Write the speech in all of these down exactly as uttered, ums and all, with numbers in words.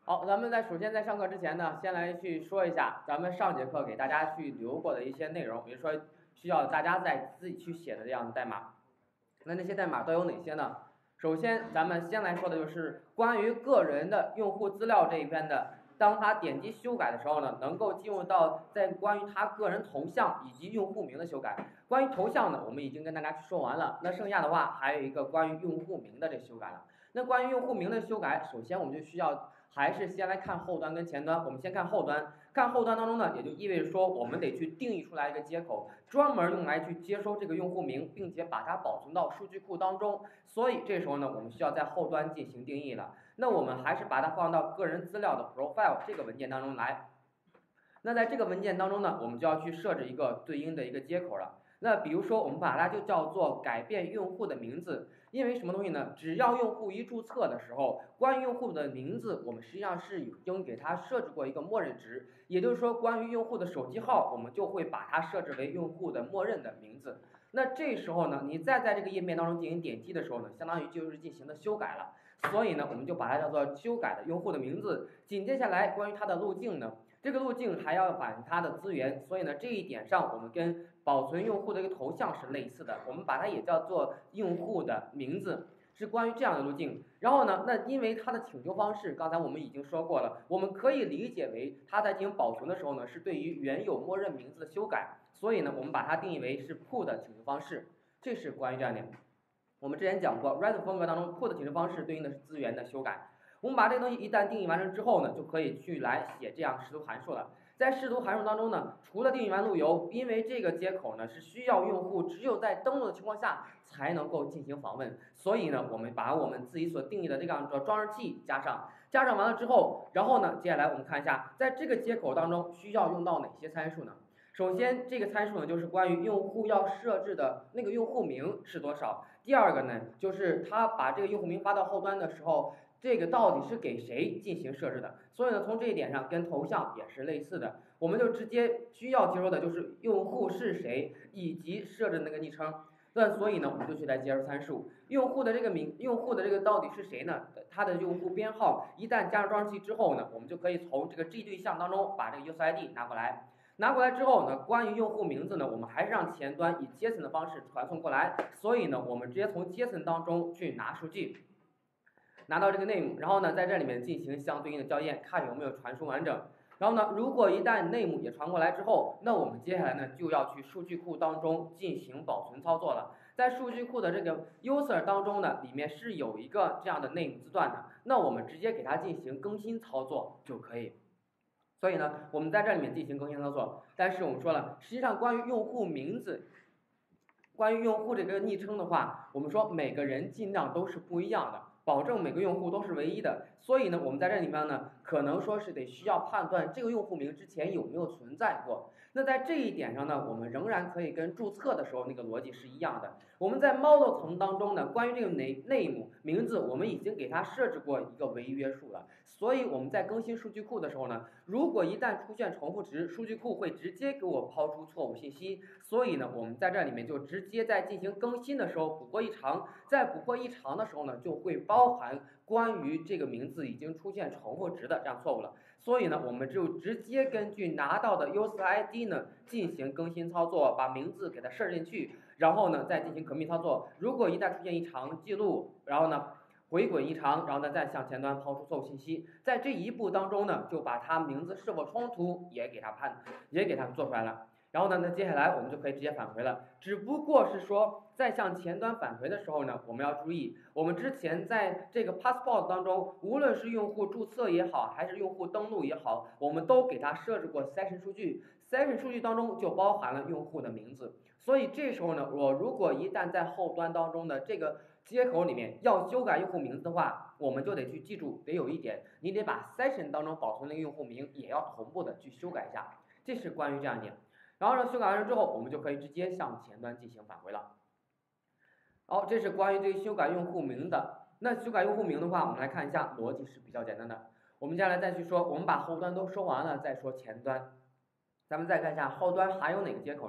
好，咱们在首先在上课之前呢，先来去说一下咱们上节课给大家去留过的一些内容，也就是说需要大家在自己去写的这样的代码。那那些代码都有哪些呢？首先，咱们先来说的就是关于个人的用户资料这一边的，当他点击修改的时候呢，能够进入到在关于他个人头像以及用户名的修改。关于头像呢，我们已经跟大家去说完了，那剩下的话还有一个关于用户名的这修改了。那关于用户名的修改，首先我们就需要还是先来看后端跟前端。我们先看后端，看后端当中呢，也就意味着说我们得去定义出来一个接口，专门用来去接收这个用户名，并且把它保存到数据库当中。所以这时候呢，我们需要在后端进行定义了。那我们还是把它放到个人资料的 profile 这个文件当中来。那在这个文件当中呢，我们就要去设置一个对应的一个接口了。那比如说，我们把它就叫做改变用户的名字，因为什么东西呢？只要用户一注册的时候，关于用户的名字，我们实际上是已经给它设置过一个默认值，也就是说，关于用户的手机号，我们就会把它设置为用户的默认的名字。那这时候呢，你再在这个页面当中进行点击的时候呢，相当于就是进行的修改了。所以呢，我们就把它叫做修改的用户的名字。紧接下来，关于它的路径呢？这个路径还要反映它的资源，所以呢，这一点上我们跟保存用户的一个头像是类似的，我们把它也叫做用户的名字，是关于这样的路径。然后呢，那因为它的请求方式，刚才我们已经说过了，我们可以理解为它在进行保存的时候呢，是对于原有默认名字的修改，所以呢，我们把它定义为是 put 的请求方式，这是关于这样的。我们之前讲过 ，REST 风格当中 put 请求方式对应的是资源的修改。我们把这个东西一旦定义完成之后呢，就可以去来写这样视图函数了。在视图函数当中呢，除了定义完路由，因为这个接口呢是需要用户只有在登录的情况下才能够进行访问，所以呢，我们把我们自己所定义的这样的装置器加上，加上完了之后，然后呢，接下来我们看一下，在这个接口当中需要用到哪些参数呢？首先，这个参数呢就是关于用户要设置的那个用户名是多少。第二个呢，就是他把这个用户名发到后端的时候，这个到底是给谁进行设置的？所以呢，从这一点上跟头像也是类似的，我们就直接需要接收的就是用户是谁以及设置那个昵称。那所以呢，我们就去来接入参数，用户的这个名，用户的这个到底是谁呢？他的用户编号一旦加入装置器之后呢，我们就可以从这个 G 对象当中把这个 user I D 拿过来。拿过来之后呢，关于用户名字呢，我们还是让前端以 JSON 的方式传送过来，所以呢，我们直接从 JSON 当中去拿数据，拿到这个 name， 然后呢，在这里面进行相对应的校验，看有没有传输完整。然后呢，如果一旦 name 也传过来之后，那我们接下来呢就要去数据库当中进行保存操作了。在数据库的这个 user 当中呢，里面是有一个这样的 name 字段的，那我们直接给它进行更新操作就可以。所以呢，我们在这里面进行更新操作，但是我们说了，实际上关于用户名字，关于用户这个昵称的话，我们说每个人尽量都是不一样的，保证每个用户都是唯一的。所以呢，我们在这里面呢，可能说是得需要判断这个用户名之前有没有存在过。那在这一点上呢，我们仍然可以跟注册的时候那个逻辑是一样的。我们在 model 层当中呢，关于这个 name 名字，我们已经给它设置过一个唯一约束了。所以我们在更新数据库的时候呢，如果一旦出现重复值，数据库会直接给我抛出错误信息。所以呢，我们在这里面就直接在进行更新的时候补过异常，在补过异常的时候呢，就会包含关于这个名字已经出现重复值的这样错误了。所以呢，我们就直接根据拿到的 user I D 呢进行更新操作，把名字给它设进去，然后呢再进行 commit 操作。如果一旦出现异常记录，然后呢回滚异常，然后呢再向前端抛出错误信息，在这一步当中呢，就把它名字是否冲突也给它判，也给它做出来了。然后呢，那接下来我们就可以直接返回了。只不过是说，在向前端返回的时候呢，我们要注意，我们之前在这个 passport 当中，无论是用户注册也好，还是用户登录也好，我们都给它设置过 session 数据。session 数据当中就包含了用户的名字。所以这时候呢，我如果一旦在后端当中的这个接口里面要修改用户名字的话，我们就得去记住，得有一点，你得把 session 当中保存的用户名也要同步的去修改一下。这是关于这样一点。然后呢，修改完成之后，我们就可以直接向前端进行返回了。好，这是关于这个修改用户名的。那修改用户名的话，我们来看一下逻辑是比较简单的。我们接下来再去说，我们把后端都说完了，再说前端。咱们再看一下后端还有哪个接口呢？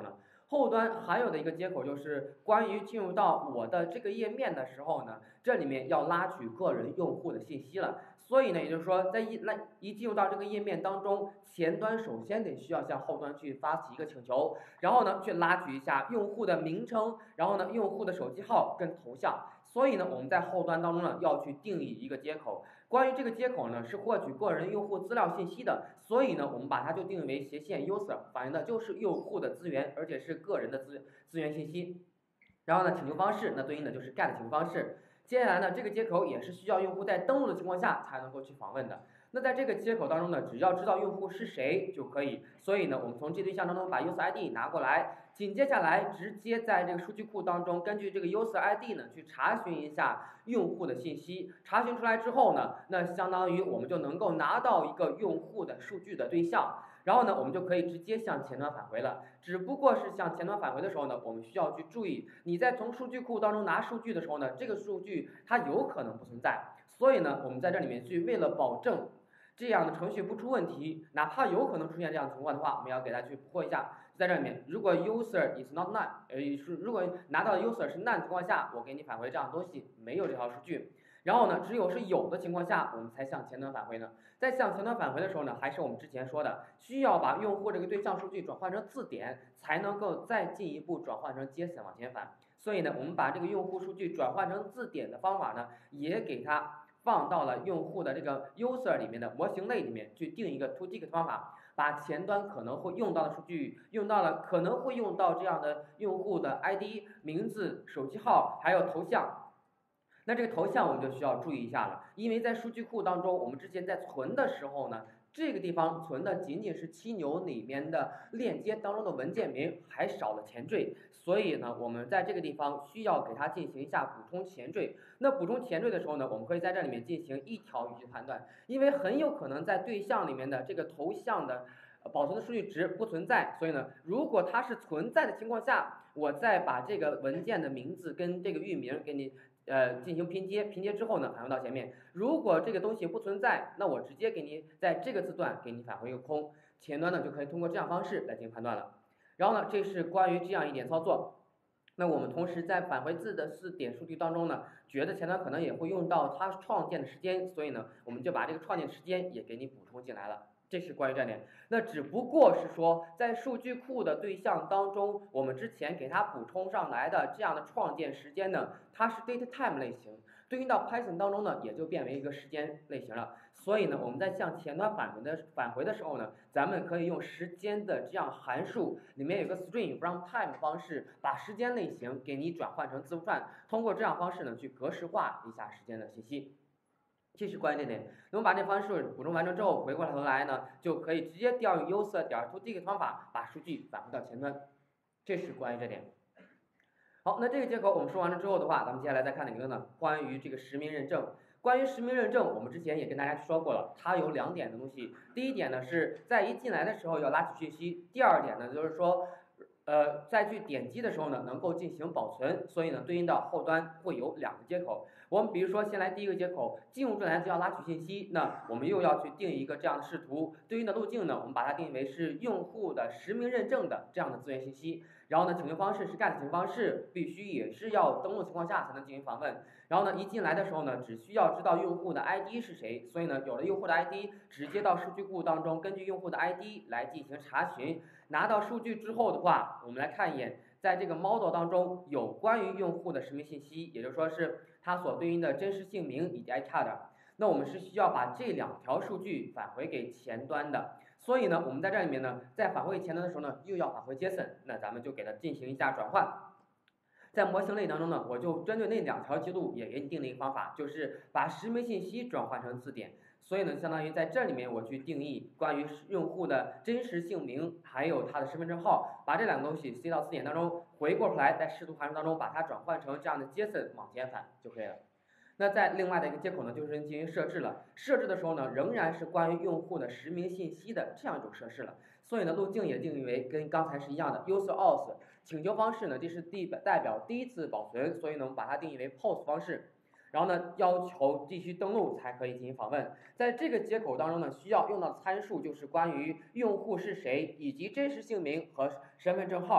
后端还有的一个接口就是关于进入到我的这个页面的时候呢，这里面要拉取个人用户的信息了。所以呢，也就是说，在一那一进入到这个页面当中，前端首先得需要向后端去发起一个请求，然后呢去拉取一下用户的名称，然后呢用户的手机号跟头像。所以呢，我们在后端当中呢要去定义一个接口。关于这个接口呢是获取个人用户资料信息的，所以呢我们把它就定义为斜线 user， 反映的就是用户的资源，而且是个人的资资源信息。然后呢请求方式那对应的就是 get 请求方式。接下来呢，这个接口也是需要用户在登录的情况下才能够去访问的。那在这个接口当中呢，只要知道用户是谁就可以。所以呢，我们从 G 对象当中把 user I D 拿过来，紧接下来直接在这个数据库当中，根据这个 user I D 呢去查询一下用户的信息。查询出来之后呢，那相当于我们就能够拿到一个用户的数据的对象。然后呢，我们就可以直接向前端返回了。只不过是向前端返回的时候呢，我们需要去注意，你在从数据库当中拿数据的时候呢，这个数据它有可能不存在。所以呢，我们在这里面去为了保证这样的程序不出问题，哪怕有可能出现这样的情况的话，我们要给它去捕获一下。在这里面，如果 user is not none， 呃，是如果拿到的 user 是 none 情况下，我给你返回这样的东西，没有这条数据。然后呢，只有是有的情况下，我们才向前端返回呢。在向前端返回的时候呢，还是我们之前说的，需要把用户这个对象数据转换成字典，才能够再进一步转换成 JSON 往前返。所以呢，我们把这个用户数据转换成字典的方法呢，也给它放到了用户的这个 user 里面的模型类里面去定一个 toTicket 方法，把前端可能会用到的数据用到了，可能会用到这样的用户的 I D、名字、手机号还有头像。那这个头像我们就需要注意一下了，因为在数据库当中，我们之前在存的时候呢，这个地方存的仅仅是七牛里面的链接当中的文件名，还少了前缀，所以呢，我们在这个地方需要给它进行一下补充前缀。那补充前缀的时候呢，我们可以在这里面进行一条语句判断，因为很有可能在对象里面的这个头像的保存的数据值不存在，所以呢，如果它是存在的情况下，我再把这个文件的名字跟这个域名给你。呃，进行拼接，拼接之后呢，返回到前面。如果这个东西不存在，那我直接给你在这个字段给你返回一个空，前端呢就可以通过这样方式来进行判断了。然后呢，这是关于这样一点操作。那我们同时在返回字的字典数据当中呢，觉得前端可能也会用到它创建的时间，所以呢，我们就把这个创建时间也给你补充进来了。这是关于这点，那只不过是说，在数据库的对象当中，我们之前给它补充上来的这样的创建时间呢，它是 datetime 类型，对应到 Python 当中呢，也就变为一个时间类型了。所以呢，我们在向前端返回的返回的时候呢，咱们可以用时间的这样函数，里面有个 string from time 方式，把时间类型给你转换成字符串，通过这样方式呢，去格式化一下时间的信息。这是关键点。那么把这方式补充完成之后，回过头来呢，就可以直接调用 user 点 toTicket 方法把数据返回到前端。这是关于这点。好，那这个接口我们说完了之后的话，咱们接下来再看哪个呢？关于这个实名认证。关于实名认证，我们之前也跟大家说过了，它有两点的东西。第一点呢是在一进来的时候要拉取信息，第二点呢就是说。呃，在去点击的时候呢，能够进行保存，所以呢，对应到后端会有两个接口。我们比如说，先来第一个接口，进入进来就要拉取信息，那我们又要去定一个这样的视图，对应的路径呢，我们把它定义为是用户的实名认证的这样的资源信息。然后呢，请求方式是 get 请求方式，必须也是要登录情况下才能进行访问。然后呢，一进来的时候呢，只需要知道用户的 I D 是谁，所以呢，有了用户的 I D， 直接到数据库当中，根据用户的 I D 来进行查询。拿到数据之后的话，我们来看一眼，在这个 model 当中有关于用户的实名信息，也就是说是它所对应的真实姓名以及 I D。那我们是需要把这两条数据返回给前端的。所以呢，我们在这里面呢，在返回前端的时候呢，又要返回 JSON， 那咱们就给它进行一下转换。在模型类当中呢，我就针对那两条记录也给你定了一个方法，就是把实名信息转换成字典。所以呢，相当于在这里面我去定义关于用户的真实姓名，还有他的身份证号，把这两个东西塞到字典当中，回过头来在视图函数当中把它转换成这样的 JSON 往前返就可以了。那在另外的一个接口呢，就是进行设置了。设置的时候呢，仍然是关于用户的实名信息的这样一种设置了。所以呢，路径也定义为跟刚才是一样的 user auth。请求方式呢，这是第代表第一次保存，所以呢，我们把它定义为 post 方式。然后呢，要求必须登录才可以进行访问。在这个接口当中呢，需要用到的参数就是关于用户是谁，以及真实姓名和身份证号。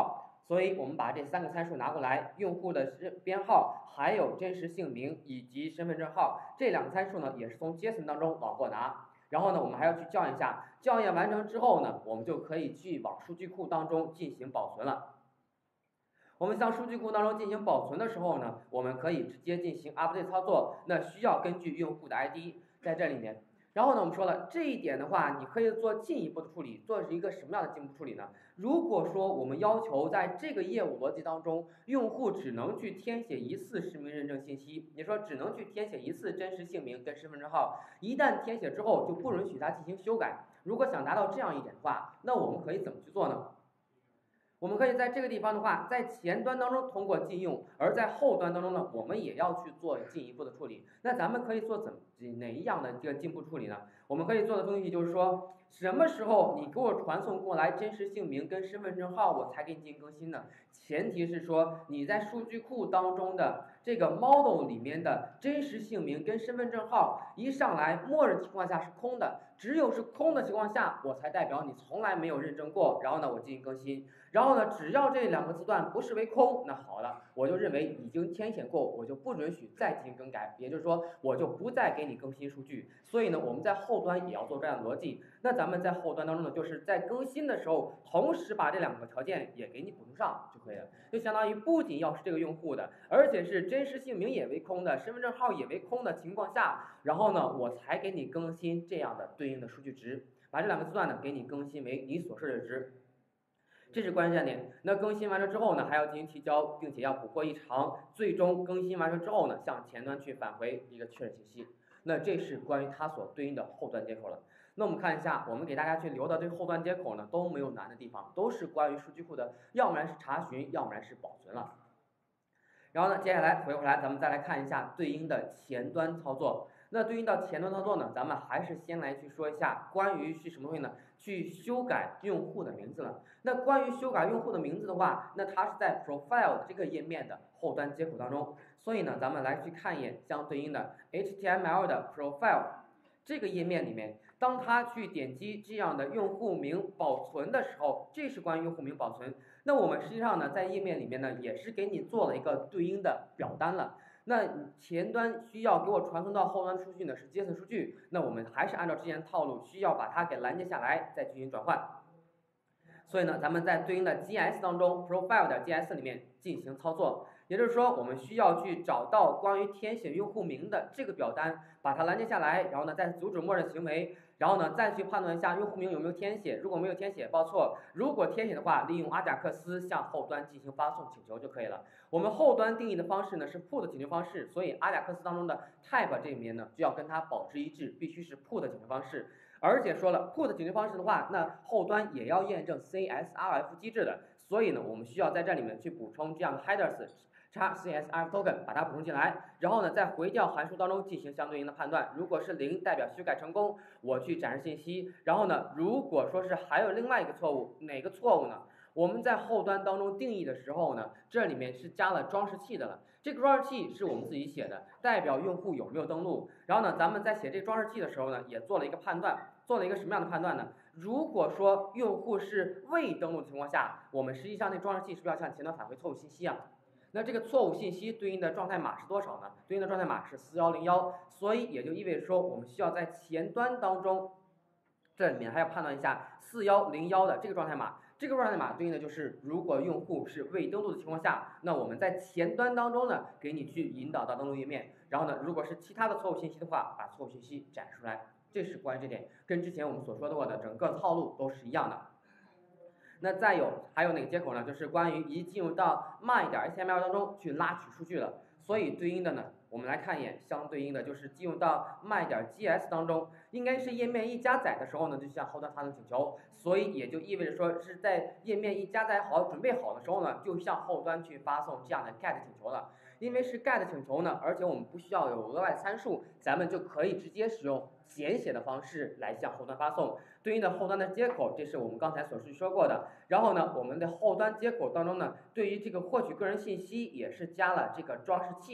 所以我们把这三个参数拿过来，用户的编号、还有真实姓名以及身份证号这两个参数呢，也是从 JSON 当中往过拿。然后呢，我们还要去校验一下，校验完成之后呢，我们就可以去往数据库当中进行保存了。我们向数据库当中进行保存的时候呢，我们可以直接进行 update 操作，那需要根据用户的 I D 在这里面。然后呢，我们说了这一点的话，你可以做进一步的处理，做一个什么样的进一步处理呢？如果说我们要求在这个业务逻辑当中，用户只能去填写一次实名认证信息，你说只能去填写一次真实姓名跟身份证号，一旦填写之后就不允许它进行修改。如果想达到这样一点的话，那我们可以怎么去做呢？我们可以在这个地方的话，在前端当中通过禁用，而在后端当中呢，我们也要去做进一步的处理。那咱们可以做怎哪一样的这个进一步处理呢？我们可以做的东西就是说，什么时候你给我传送过来真实姓名跟身份证号，我才给你进行更新呢？前提是说你在数据库当中的这个 model 里面的真实姓名跟身份证号一上来，默认情况下是空的，只有是空的情况下，我才代表你从来没有认证过，然后呢，我进行更新。然后呢，只要这两个字段不视为空，那好了，我就认为已经填写过，我就不允许再进行更改，也就是说，我就不再给你更新数据。所以呢，我们在后端也要做这样的逻辑。那咱们在后端当中呢，就是在更新的时候，同时把这两个条件也给你补充上就可以了，就相当于不仅要是这个用户的，而且是真实姓名也为空的，身份证号也为空的情况下，然后呢，我才给你更新这样的对应的数据值，把这两个字段呢给你更新为你所设的值。这是关键点。那更新完了之后呢，还要进行提交，并且要捕获异常，最终更新完成之后呢，向前端去返回一个确认信息。那这是关于它所对应的后端接口了。那我们看一下，我们给大家去留的这个后端接口呢，都没有难的地方，都是关于数据库的，要不然是查询，要不然是保存了。然后呢，接下来回过来，咱们再来看一下对应的前端操作。那对应到前端操作呢，咱们还是先来去说一下关于是什么东西呢？去修改用户的名字了。那关于修改用户的名字的话，那它是在 profile 这个页面的后端接口当中。所以呢，咱们来去看一眼相对应的 H T M L 的 profile 这个页面里面，当它去点击这样的用户名保存的时候，这是关于用户名保存。那我们实际上呢，在页面里面呢，也是给你做了一个对应的表单了。那前端需要给我传送到后端数据呢是 JSON 数据，那我们还是按照之前套路，需要把它给拦截下来，再进行转换。所以呢，咱们在对应的 G S 当中 ，profile 的 G S 里面进行操作，也就是说，我们需要去找到关于填写用户名的这个表单，把它拦截下来，然后呢，再阻止默认行为。然后呢，再去判断一下用户名有没有填写，如果没有填写，报错；如果填写的话，利用阿贾克斯向后端进行发送请求就可以了。我们后端定义的方式呢是 put 请求方式，所以阿贾克斯当中的 type 这里面呢就要跟它保持一致，必须是 put 请求方式。而且说了 put 请求方式的话，那后端也要验证 C S R F 机制的，所以呢，我们需要在这里面去补充这样的 headers。插 C S R F token 把它补充进来，然后呢，在回调函数当中进行相对应的判断。如果是零，代表修改成功，我去展示信息。然后呢，如果说是还有另外一个错误，哪个错误呢？我们在后端当中定义的时候呢，这里面是加了装饰器的了。这个装饰器是我们自己写的，代表用户有没有登录。然后呢，咱们在写这个装饰器的时候呢，也做了一个判断，做了一个什么样的判断呢？如果说用户是未登录的情况下，我们实际上那装饰器是不是要向前端返回错误信息啊？那这个错误信息对应的状态码是多少呢？对应的状态码是四一零一，所以也就意味着说，我们需要在前端当中，这里面还要判断一下四一零一的这个状态码。这个状态码对应的就是，如果用户是未登录的情况下，那我们在前端当中呢，给你去引导到登录页面。然后呢，如果是其他的错误信息的话，把错误信息展示出来。这是关于这点，跟之前我们所说过的整个套路都是一样的。那再有还有哪个接口呢？就是关于一进入到 my 点 H T M L 当中去拉取数据了。所以对应的呢，我们来看一眼，相对应的就是进入到 my 点 G S 当中，应该是页面一加载的时候呢，就向后端发送请求。所以也就意味着说是在页面一加载好、准备好的时候呢，就向后端去发送这样的 get 请求了。因为是 get 请求呢，而且我们不需要有额外参数，咱们就可以直接使用简写的方式来向后端发送。对应的后端的接口，这是我们刚才所说过的。然后呢，我们的后端接口当中呢，对于这个获取个人信息也是加了这个装饰器的。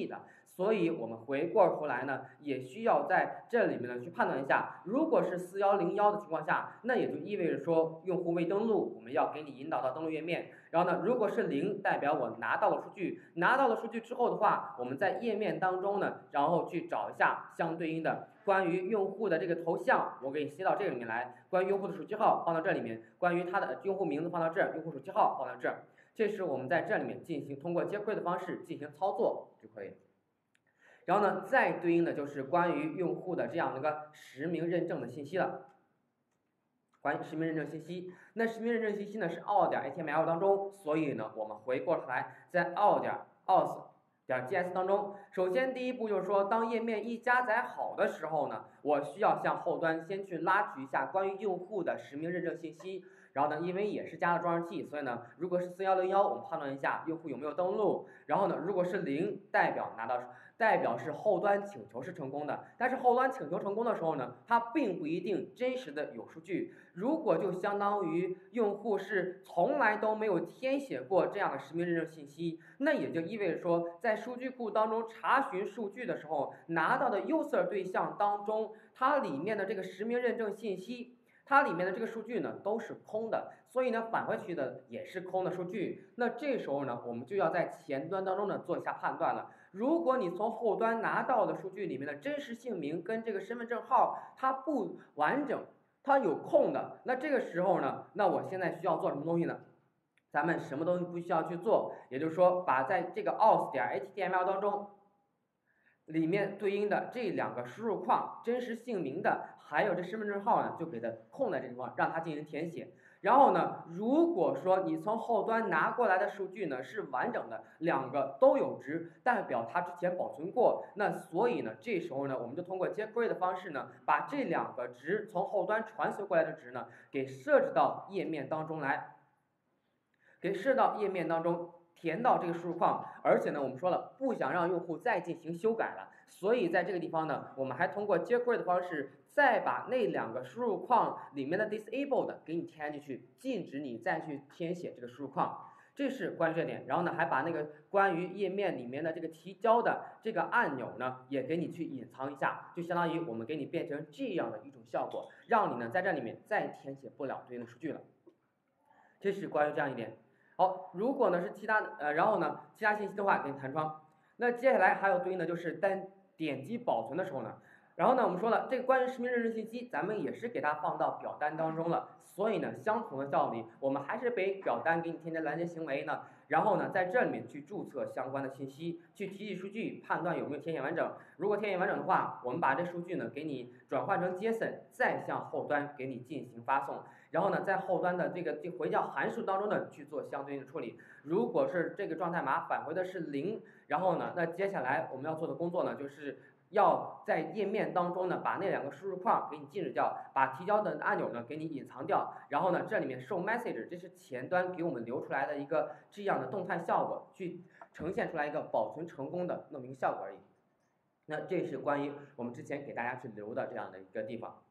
所以我们回过头来呢，也需要在这里面呢去判断一下，如果是四一零一的情况下，那也就意味着说用户未登录，我们要给你引导到登录页面。然后呢，如果是零，代表我拿到了数据，拿到了数据之后的话，我们在页面当中呢，然后去找一下相对应的关于用户的这个头像，我给你切到这里面来，关于用户的手机号放到这里面，关于他的用户名字放到这儿，用户手机号放到这儿，这是我们在这里面进行通过接 query 的方式进行操作就可以。然后呢，再对应的就是关于用户的这样的一个实名认证的信息了。关于实名认证信息，那实名认证信息呢是 all 点 H T M L 当中，所以呢，我们回过头来在 all 点 auth 点 J S 当中，首先第一步就是说，当页面一加载好的时候呢，我需要向后端先去拉取一下关于用户的实名认证信息。然后呢，因为也是加了装饰器，所以呢，如果是四一零一，我们判断一下用户有没有登录。然后呢，如果是零，代表拿到。代表是后端请求是成功的，但是后端请求成功的时候呢，它并不一定真实的有数据。如果就相当于用户是从来都没有填写过这样的实名认证信息，那也就意味着说，在数据库当中查询数据的时候，拿到的 user 对象当中，它里面的这个实名认证信息。它里面的这个数据呢都是空的，所以呢返回去的也是空的数据。那这时候呢，我们就要在前端当中呢做一下判断了。如果你从后端拿到的数据里面的真实姓名跟这个身份证号它不完整，它有空的，那这个时候呢，那我现在需要做什么东西呢？咱们什么东西不需要去做，也就是说，把在这个 auth 点 H T M L 当中。里面对应的这两个输入框，真实姓名的，还有这身份证号呢，就给它空在这地方，让它进行填写。然后呢，如果说你从后端拿过来的数据呢是完整的，两个都有值，代表它之前保存过，那所以呢，这时候呢，我们就通过接 query 的方式呢，把这两个值从后端传送过来的值呢，给设置到页面当中来，给设到页面当中。填到这个输入框，而且呢，我们说了不想让用户再进行修改了，所以在这个地方呢，我们还通过接 query 的方式，再把那两个输入框里面的 disabled 给你填进去，禁止你再去填写这个输入框，这是关于这点。然后呢，还把那个关于页面里面的这个提交的这个按钮呢，也给你去隐藏一下，就相当于我们给你变成这样的一种效果，让你呢在这里面再填写不了对应的数据了。这是关于这样一点。好，如果呢是其他呃，然后呢其他信息的话给你弹窗。那接下来还有对应的就是单点击保存的时候呢，然后呢我们说了这个关于实名认证信息，咱们也是给它放到表单当中了，所以呢相同的道理，我们还是给表单给你添加拦截行为呢，然后呢在这里面去注册相关的信息，去提取数据，判断有没有填写完整。如果填写完整的话，我们把这数据呢给你转换成 JSON， 再向后端给你进行发送。然后呢，在后端的这个回叫函数当中呢去做相对应的处理。如果是这个状态码返回的是零，然后呢，那接下来我们要做的工作呢，就是要在页面当中呢把那两个输入框给你禁止掉，把提交的按钮呢给你隐藏掉。然后呢，这里面show message， 这是前端给我们留出来的一个这样的动态效果，去呈现出来一个保存成功的那么一个效果而已。那这是关于我们之前给大家去留的这样的一个地方。